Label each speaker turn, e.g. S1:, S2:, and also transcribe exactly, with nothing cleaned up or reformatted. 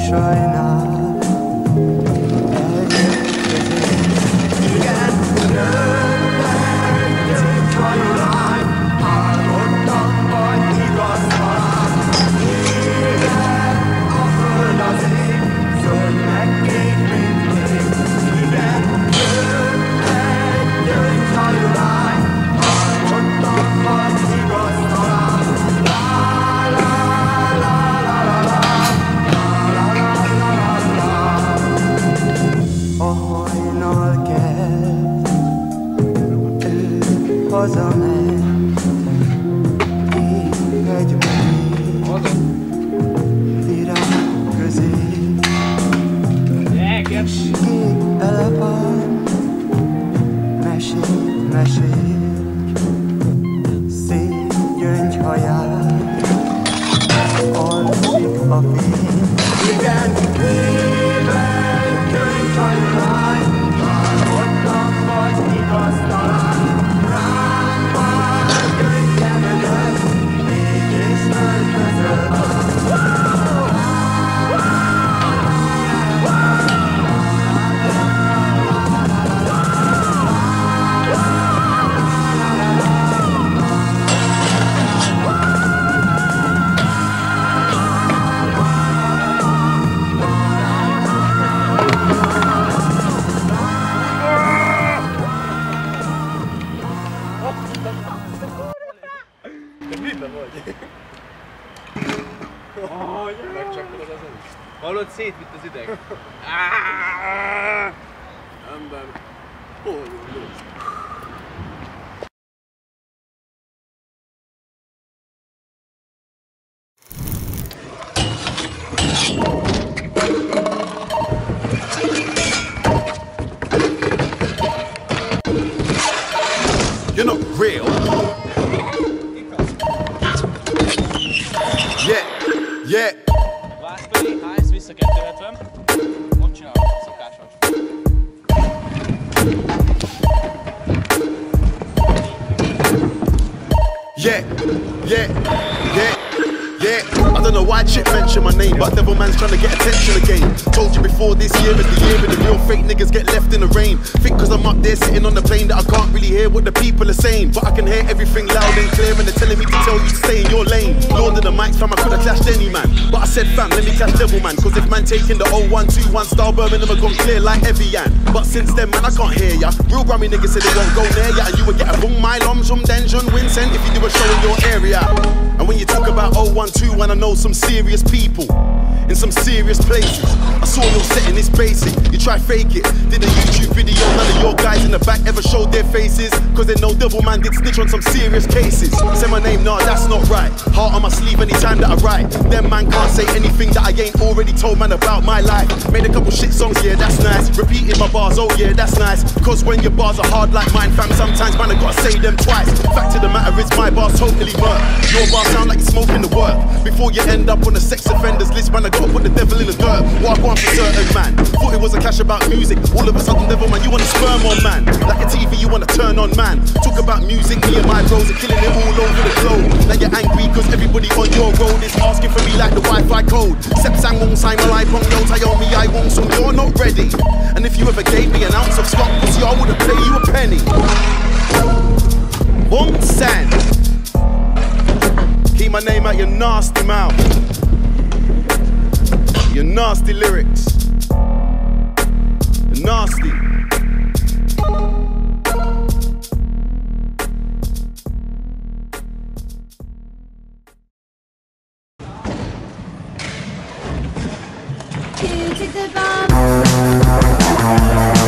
S1: sajnál, eljött közé. Igen, rögtön hajulány, álmodtam vagy igaz talán. Igen, a föld az ég, zöld meg kék, mint még. Igen, rögtön hajulány, álmodtam vagy igaz talán. Hazament, ég egy mögé, virág közé. Kék elefánt, mesél, mesél, szép gyöngyhaján, alszik a fény. Igen, éven gyöngyhajú lány, álmodtam vagy igaz talán.
S2: Hallod, szétvitt az ideg. Ember, hol jó?
S3: You're not real. Yeah, yeah.
S4: Vászpeli, hájsz, vissza kettőhetven. Ott csinálom, szokásos.
S3: Yeah, yeah, yeah, yeah. I don't know why chick mention my name, but devil man's trying to get attention again. Told you before, this year is the year when the real fake niggas get left in the rain. Think cause I'm up there sitting on the plane that I can't really hear what the people are saying, but I can hear everything loud and clear and they're telling me to tell you to stay in your lane. Lord of the mics, fam, I could have clashed any man, but I said fam, let me clash devil man, cause if man taking the oh one two one star Birmingham have gone clear like Evian. But since then man I can't hear ya. Real Grammy niggas said they won't go near ya, and you would get a boom my lom from Denjon Vincent if you do a show in your area. And when you talk about oh one two one, I know some serious people in some serious places. I saw your setting, it's basic. You try fake it. Did a YouTube video, none of your guys in the back ever showed their faces, cause they know devil man did snitch on some serious cases. Say my name, nah, that's not right. Heart on my sleeve anytime that I write. Them man can't say anything that I ain't already told man about my life. Made a couple shit songs, yeah, that's nice. Repeated my bars, oh yeah, that's nice. Cause when your bars are hard like mine, fam, sometimes man I gotta say them twice. Fact of the matter is my bars totally work. Your bars sound like you're smoking the work. Before you end up on a sex offenders list, man, I gotta put the devil in the dirt. Walk on for certain man. Thought it was a clash about music. All of a sudden, devil man, you wanna sperm on man. Like a T V, you wanna turn on man. Talk about music, me and my bros are killing it all over the globe. Now you're angry cause everybody on your road is asking for me like the Wi-Fi code. Sep sang won't sign my iPhone, yo, Tayomi, I won't, so you're not ready. And if you ever gave me an ounce of stock, pussy, I would've paid you a penny. One cent. Keep my name out your nasty mouth. Your nasty lyrics. You're nasty.
S5: To the bomb.